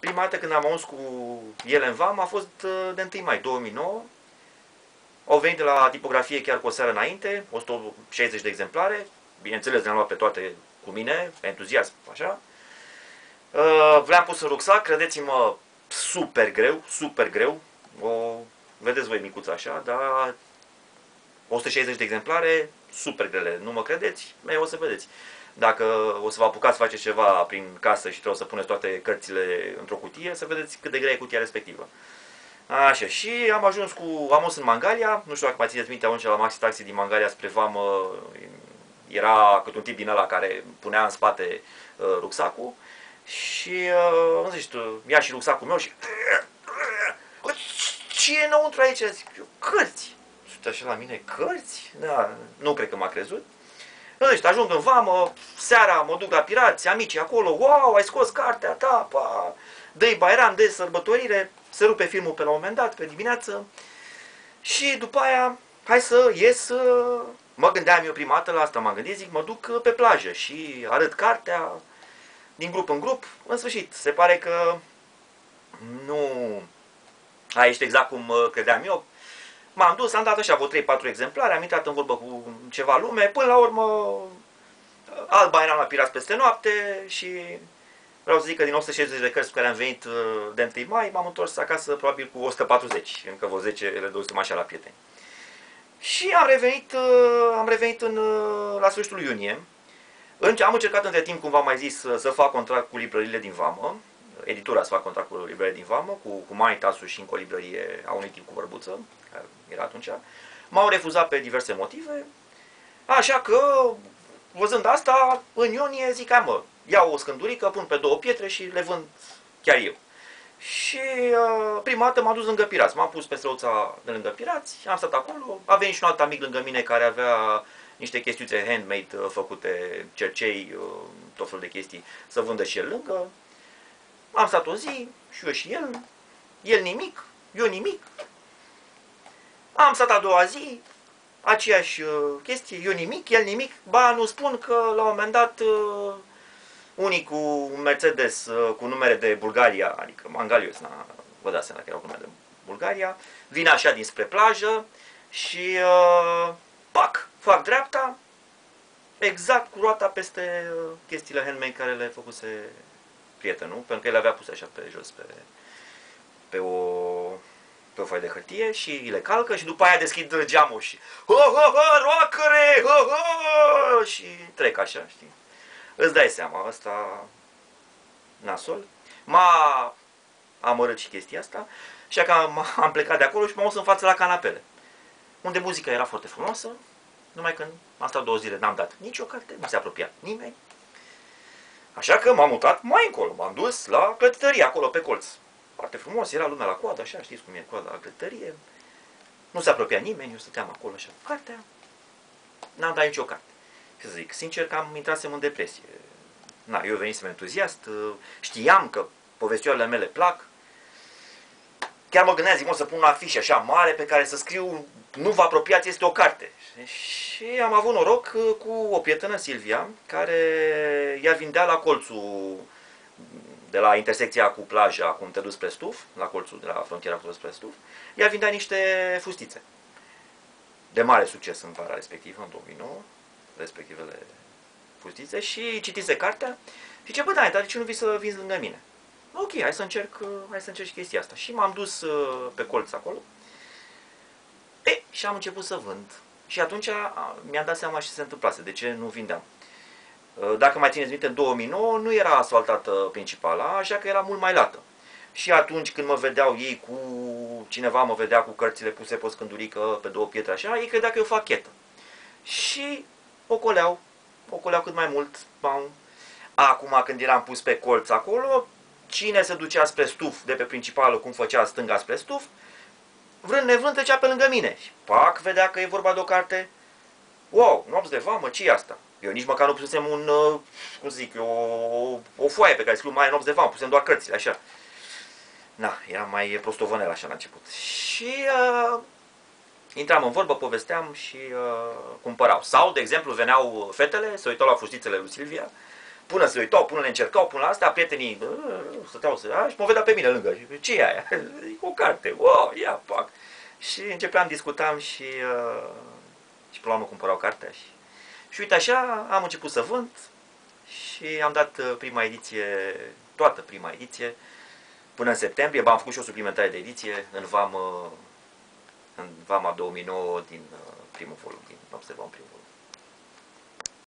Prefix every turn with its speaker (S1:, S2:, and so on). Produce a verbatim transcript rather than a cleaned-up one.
S1: prima dată când am auzit cu ele în vamă a fost de întâi mai două mii nouă. Au venit de la tipografie chiar cu o seară înainte, o sută șaizeci de exemplare. Bineînțeles, le-am luat pe toate cu mine, entuziasm, așa. Le-am pus în rucsac, credeți-mă, super greu, super greu. O vedeți voi micuța așa, dar o sută șaizeci de exemplare, super grele. Nu mă credeți? Mai o să vedeți. Dacă o să vă apucați să faceți ceva prin casă și trebuie să puneți toate cărțile într-o cutie, să vedeți cât de grea e cutia respectivă. Așa, și am ajuns cu, am ajuns în Mangalia, nu știu dacă mai țineți minte, atunci la Maxi Taxi din Mangalia spre vamă era cât un tip din ăla care punea în spate uh, rucsacul și uh, îmi zici tu, ia și rucsacul meu și ce e înăuntru aici? Zic, eu, cărți. Și uite așa la mine, cărți? Da, nu cred că m-a crezut. Deci, ajung în vamă, seara mă duc la pirați, amicii acolo, wow, ai scos cartea ta, pa, dă-i bairam, dă-i sărbătorire, se rupe filmul pe la un moment dat, pe dimineață. Și după aia, hai să ies, mă gândeam eu prima dată la asta, m-am gândit, zic, mă duc pe plajă și arăt cartea din grup în grup. În sfârșit, se pare că nu a ieșit exact cum credeam eu. M-am dus, am dat așa vreo trei patru exemplare, am intrat în vorbă cu ceva lume, până la urmă alt bani eram la pirați peste noapte și vreau să zic că din o sută șaizeci de cărți cu care am venit de întâi mai, m-am întors acasă probabil cu o sută patruzeci, încă vreo zece le dusem așa la prieteni. Și am revenit, am revenit în, la sfârșitul iunie. Am încercat între timp, cum v-am mai zis, să fac contract cu librările din vamă, editura să fac contract cu librările din vamă, cu, cu Manitasul și încă o librărie a unui tip cu bărbuță, care era atunci. M-au refuzat pe diverse motive, așa că, văzând asta, în iunie zic, hai mă, iau o scândurică, pun pe două pietre și le vând chiar eu. Și uh, prima dată m-am dus lângă pirați, m-am pus pe străuța de lângă pirați, am stat acolo, a venit și un alt amic lângă mine care avea niște chestiuțe handmade uh, făcute, cercei, uh, tot felul de chestii, să vândă și el lângă. Am stat o zi, și eu și el, el nimic, eu nimic. Am stat a doua zi, aceeași uh, chestie, eu nimic, el nimic. Ba, nu spun că la un moment dat uh, unii cu un Mercedes uh, cu numere de Bulgaria, adică Mangalios, vă dați seama că erau numere de Bulgaria, vin așa dinspre plajă și uh, pac, fac dreapta, exact cu roata peste uh, chestiile handmade care le făcuse prietenul, pentru că el le avea puse așa pe jos, pe, pe o... pe o foaie de hârtie și le calcă și după aia deschid geamul și ho, ho, ho, roacăre, ho, ho, și trec așa, știi? Îți dai seama, ăsta nasol. M-a amărât și chestia asta și că am, am plecat de acolo și m-am dus în față la canapele, unde muzica era foarte frumoasă, numai când am stat două zile, n-am dat nicio carte, nu se apropia nimeni. Așa că m-am mutat mai încolo, m-am dus la clătitărie, acolo pe colț. Foarte frumos, era lumea la coadă, așa, știți cum e coada la clătitărie. Nu se apropia nimeni, eu stăteam acolo așa cu cartea. N-am dat nicio carte. Și să zic, sincer că am intrasem în depresie. Na, eu venisem entuziast, știam că povestioarele mele plac. Chiar mă gândeam, zic, mă, să pun un afiș așa mare pe care să scriu, nu vă apropiați, este o carte. Și am avut noroc cu o prietenă, Silvia, care ea vindea la colțul de la intersecția cu plaja, cum te duci spre Stuf, la colțul de la frontiera cu spre Stuf, ea vindea niște fustițe. De mare succes în vara respectivă, în două mii nouă, respectivele fustițe, și citise cartea și ce, bă, da, dar de ce nu vii să vinzi lângă mine? Ok, hai să încerc, hai să încerc și chestia asta. Și m-am dus pe colț acolo e, și am început să vând. Și atunci mi-am dat seama ce se întâmplase, de ce nu vindeam. Dacă mai țineți minte, în două mii nouă nu era asfaltată principala, așa că era mult mai lată. Și atunci când mă vedeau ei cu cineva, mă vedea cu cărțile puse pe o scândurică, pe două pietre așa, ei credea că eu fac chetă. Și ocoleau, ocoleau cât mai mult. Acum când eram pus pe colț acolo, cine se ducea spre Stuf, de pe principală, cum făcea stânga spre Stuf, vrând nevrând trecea pe lângă mine. Și pac, vedea că e vorba de o carte. Wow, nopți de vamă, ce e asta? Eu nici măcar nu pusesem un, cum să zic, o, o foaie pe care scriu mai nopți de vamă, pusem doar cărțile, așa. Na, era mai prostovănel așa la început. Și uh, intram în vorbă, povesteam și uh, cumpărau. Sau, de exemplu, veneau fetele, se uitau la fustițele lui Silvia, până se uitau, până le încercau, până la asta, prietenii bă, stăteau să... A, și mă vedea pe mine lângă. Și, ce e aia? O carte. Wow, ia, pac. Și începeam, discutam și... Uh, și până la urmă cumpărau cartea. Și, și uite așa, am început să vând și am dat prima ediție, toată prima ediție, până în septembrie. Am făcut și o suplimentare de ediție în vama, în vama două mii nouă din primul volum, din Observam primul volum.